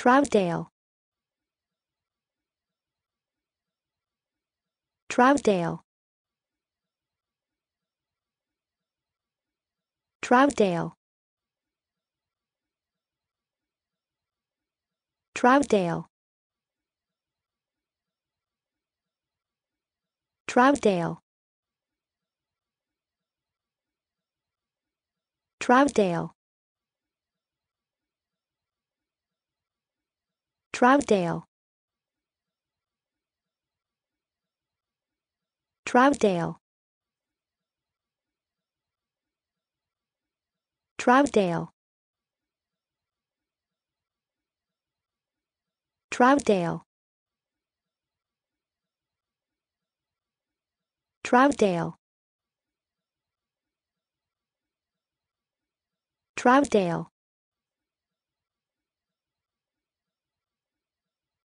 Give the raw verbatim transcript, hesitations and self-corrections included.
Troutdale, Troutdale, Troutdale, Troutdale, Troutdale, Troutdale, Troutdale, Troutdale, Troutdale, Troutdale, Troutdale, Troutdale,